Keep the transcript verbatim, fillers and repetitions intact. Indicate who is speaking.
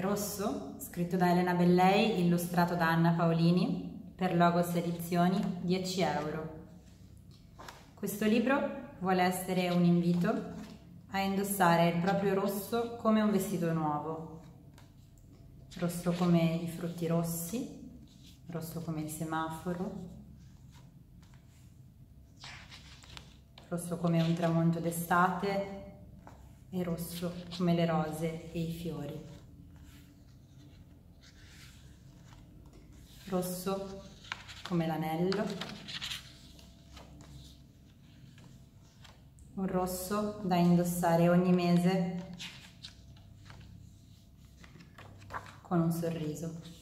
Speaker 1: Rosso, scritto da Elena Bellei, illustrato da Anna Paolini, per Logos Edizioni, dieci euro. Questo libro vuole essere un invito a indossare il proprio rosso come un vestito nuovo. Rosso come i frutti rossi, rosso come il semaforo, rosso come un tramonto d'estate e rosso come le rose e i fiori. Rosso come l'anello, un rosso da indossare ogni mese con un sorriso.